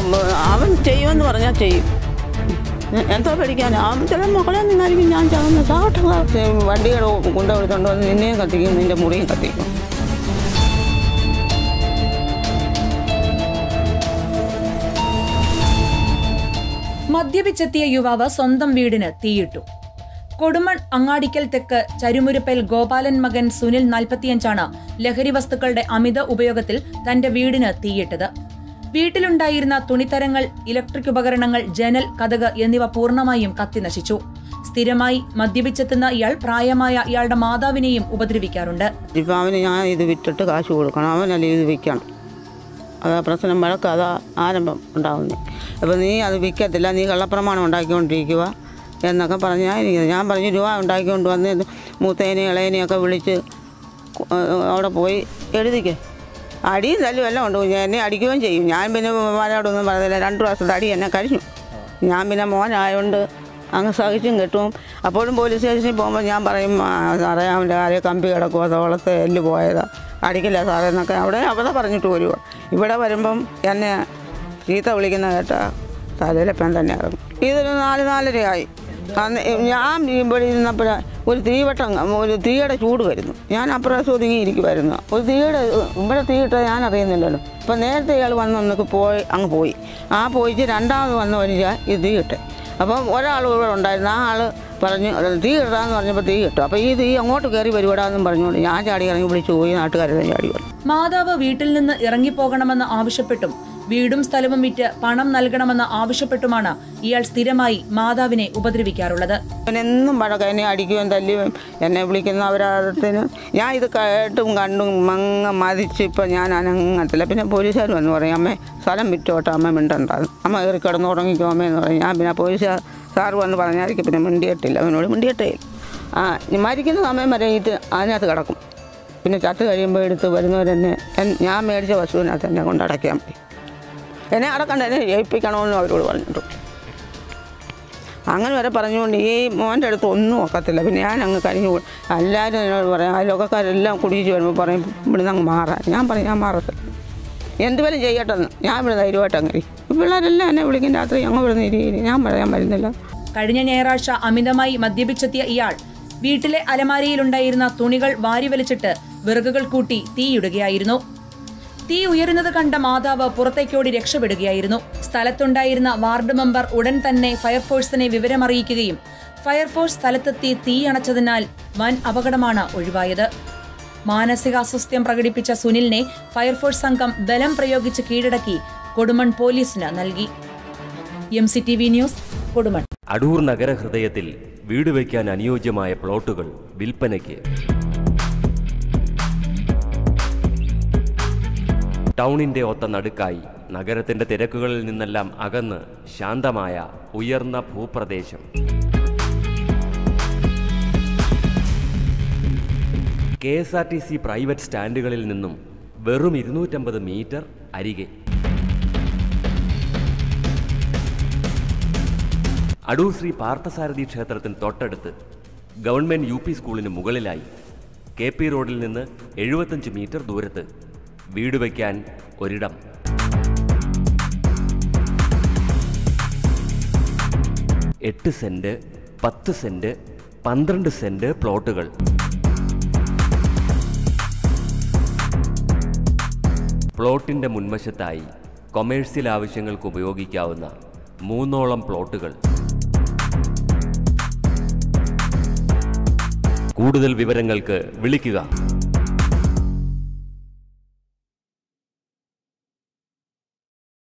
അവൻ ചെയ്യുമെന്ന് പറഞ്ഞാൽ ചെയ്യും. എന്തോ പേടിക്കാൻ? അവൻ ചില മക്കളെ നിന്നായിരിക്കും ഞാൻ ചാവട്ടെ വണ്ടികൾ കൊണ്ടുപോയിട്ടുണ്ട് വന്ന് നിന്നെയും കത്തിക്കും, നിന്റെ മുറിയും കത്തിക്കും. മദ്യപിച്ചെത്തിയ യുവാവ് സ്വന്തം വീടിന് തീയിട്ടു. കൊടുമൺ അങ്ങാടിക്കൽ തെക്ക് ചരുമുരുപ്പൽ ഗോപാലൻ മകൻ സുനിൽ 45 ലഹരി വസ്തുക്കളുടെ അമിത ഉപയോഗത്തിൽ തന്റെ വീടിന് തീയിട്ടത്. വീട്ടിലുണ്ടായിരുന്ന തുണിത്തരങ്ങൾ, ഇലക്ട്രിക് ഉപകരണങ്ങൾ, ജനൽ, കതക് എന്നിവ പൂർണ്ണമായും കത്തിനശിച്ചു. സ്ഥിരമായി മദ്യപിച്ചെത്തുന്ന ഇയാൾ പ്രായമായ ഇയാളുടെ മാതാവിനെയും ഉപദ്രവിക്കാറുണ്ട്. ഇപ്പം അവന് ഞാൻ ഇത് വിറ്റിട്ട് കാശ് കൊടുക്കണം, അവനല്ല ഇത് വിൽക്കണം. അതാ പ്രശ്നം, വഴക്ക് അതാ ആരംഭം ഉണ്ടാകുന്നത്. അപ്പോൾ നീ അത് വിൽക്കത്തില്ല, നീ കള്ളപ്രമാണം ഉണ്ടാക്കിക്കൊണ്ടിരിക്കുക എന്നൊക്കെ പറഞ്ഞാൽ ഞാൻ പറഞ്ഞു രൂപ ഉണ്ടാക്കിക്കൊണ്ട് വന്ന് മൂത്തേനെയും ഇളയനെയൊക്കെ വിളിച്ച് അവിടെ പോയി എഴുതിക്കേ. അടിയും തല്ലും എല്ലാം ഉണ്ട്. എന്നെ അടിക്കുകയും ചെയ്യും. ഞാൻ പിന്നെ മാരോടൊന്നും പറഞ്ഞില്ല. 2 പ്രാവശ്യത്തെ അടി എന്നെ കഴിഞ്ഞു. ഞാൻ പിന്നെ മോനായതുകൊണ്ട് അങ്ങ് സഹിച്ചും കിട്ടും. അപ്പോഴും പോലീസ് സ്റ്റേഷനിൽ പോകുമ്പോൾ ഞാൻ പറയും, സാറേ അവൻ്റെ കാര്യം കമ്പി കിടക്കുമോ, തോളത്ത് എല്ല് പോയതാ, അടിക്കില്ല സാറേ എന്നൊക്കെ അവിടെ പറഞ്ഞിട്ട് വരുമോ. ഇവിടെ വരുമ്പം എന്നെ ചീത്ത വിളിക്കുന്ന കേട്ടാ തലയിലെപ്പം തന്നെ ഇറങ്ങും. ഇതൊരു 4-4:30 അന്ന് ഞാൻ ഇവിടെ ഇരുന്നപ്പോഴാണ് ഒരു തീയുടെ ചൂട് വരുന്നു. ഞാൻ അപ്രാവശ്യം ഒതുങ്ങിയിരിക്കുമായിരുന്നു. ഒരു ഇവിടെ തീയിട്ട ഞാൻ അറിയുന്നില്ലല്ലോ. അപ്പം നേരത്തെ ഇയാൾ വന്നൊന്നൊക്കെ അങ്ങ് പോയി. പോയിട്ട് രണ്ടാമത് വന്ന് വരിക ഇത് തീയിട്ടെ. അപ്പം ഒരാൾ ഇവിടെ ഉണ്ടായിരുന്നു. ആ ആൾ പറഞ്ഞു തീ ഇടാന്ന് പറഞ്ഞപ്പോൾ തീ കിട്ടും. അപ്പോൾ ഈ തീ അങ്ങോട്ട് കയറി വരുവാടാന്നും പറഞ്ഞുകൊണ്ട് ഞാൻ ചാടി ഇറങ്ങി വിളിച്ചു പോയി. നാട്ടുകാരെല്ലാം ചാടി വന്നു. മാതാവ് വീട്ടിൽ നിന്ന് ഇറങ്ങിപ്പോകണമെന്ന് ആവശ്യപ്പെട്ടും വീടും സ്ഥലവും വിറ്റ് പണം നൽകണമെന്ന് ആവശ്യപ്പെട്ടുമാണ് ഇയാൾ സ്ഥിരമായി മാതാവിനെ ഉപദ്രവിക്കാറുള്ളത്. എന്നും വഴക്ക, എന്നെ അടിക്കുകയും തല്ലുകയും എന്നെ വിളിക്കുന്ന അപരാധത്തിന് ഞാൻ ഇത് കേട്ടും കണ്ടും മതിച്ച് ഇപ്പം ഞാൻ അനങ്ങത്തില്ല. പിന്നെ പോലീസുകാർ വന്ന് പറയും, അമ്മേ സ്ഥലം വിറ്റോട്ടെ, അമ്മ മിണ്ടണ്ടാകും, അമ്മ കയറി കിടന്ന് ഉറങ്ങിക്കോ അമ്മയെന്ന് പറയും. ഞാൻ പിന്നെ സാറ് വന്ന് പറഞ്ഞായിരിക്കും പിന്നെ മിണ്ടിയിട്ടില്ല. അവനോട് മിണ്ടിയിട്ടേ മരിക്കുന്ന സമയം വരെ അതിനകത്ത് കിടക്കും. പിന്നെ ചത്ത് കഴിയുമ്പോൾ എടുത്ത് വരുന്നവരെന്നെ ഞാൻ മേടിച്ച വസ്തുവിനകത്ത് എന്നെ കൊണ്ട് അടയ്ക്കാൻ മതി. എന്നെ അടക്കണ്ട, എന്നെ ജയിപ്പിക്കണമെന്നും അവരോട് പറഞ്ഞിട്ടു. അങ്ങനെ വരെ പറഞ്ഞുകൊണ്ട് ഈ മോൻ്റെ അടുത്ത് ഒന്നും ഒക്കത്തില്ല. പിന്നെ ഞാൻ അങ്ങ് കഴിഞ്ഞു പോയി. എല്ലാവരും എന്നോട് പറയാം, ആ ലോകക്കാരെല്ലാം കുടിച്ച് വരുമ്പോൾ പറയും ഇവിടുന്ന് അങ്ങ് മാറാൻ. ഞാൻ പറയും ഞാൻ മാറത്തില്ല, എന്തുവരും ചെയ്യട്ടെന്ന്. ഞാൻ ഇവിടെ ധൈര്യമായിട്ട് അങ്ങനെ പിള്ളേരെല്ലാം എന്നെ വിളിക്കും രാത്രി, ഞങ്ങൾ ഇവിടെ ഇരിക്കും. ഞാൻ പറയാൻ വരുന്നില്ല. കഴിഞ്ഞ ഞായറാഴ്ച അമിതമായി മദ്യപിച്ചെത്തിയ ഇയാൾ വീട്ടിലെ അലമാരയിലുണ്ടായിരുന്ന തുണികൾ വാരിവലിച്ചിട്ട് വിറകുകൾ കൂട്ടി തീയിടുകയായിരുന്നു. തീ ഉയരുന്നത് കണ്ട മാതാവ് പുറത്തേക്കോടി രക്ഷപ്പെടുകയായിരുന്നു. സ്ഥലത്തുണ്ടായിരുന്ന വാർഡ് മെമ്പർ ഉടൻ തന്നെ ഫയർഫോഴ്സിനെ വിവരമറിയിക്കുകയും ഫയർഫോഴ്സ് സ്ഥലത്തെത്തി തീ അണച്ചതിനാൽ വൻ അപകടമാണ് ഒഴിവായത്. മാനസികാസ്വാസ്ഥ്യം പ്രകടിപ്പിച്ച സുനിലിനെ ഫയർഫോഴ്സ് സംഘം ബലം പ്രയോഗിച്ച് കീഴടക്കി കൊടുമൺ പോലീസിന് നൽകി. MCTV news, Kodumon. അടൂർ നഗരഹൃദയത്തിൽ വീട് വയ്ക്കാൻ അനുയോജ്യമായ പ്ലോട്ടുകൾ വിൽപ്പനയ്ക്ക്. ടൗണിന്റെ ഒത്ത നടുക്കായി നഗരത്തിന്റെ തിരക്കുകളിൽ നിന്നെല്ലാം അകന്ന് ശാന്തമായ ഉയർന്ന ഭൂപ്രദേശം. KSRTC പ്രൈവറ്റ് സ്റ്റാൻഡുകളിൽ നിന്നും വെറും 250 മീറ്റർ അരികെ. അടൂർ ശ്രീ പാർത്ഥസാരഥി ക്ഷേത്രത്തിന് തൊട്ടടുത്ത് ഗവൺമെന്റ് UP സ്കൂളിന് മുകളിലായി KP റോഡിൽ നിന്ന് 75 മീറ്റർ ദൂരത്ത് വീട് വയ്ക്കാൻ ഒരിടം. എട്ട് സെന്റ്, 10 സെന്റ്, 12 സെന്റ് പ്ലോട്ടുകൾ. പ്ലോട്ടിന്റെ മുൻവശത്തായി കൊമേഴ്സ്യൽ ആവശ്യങ്ങൾക്ക് ഉപയോഗിക്കാവുന്ന 3ഓളം പ്ലോട്ടുകൾ. കൂടുതൽ വിവരങ്ങൾക്ക് വിളിക്കുക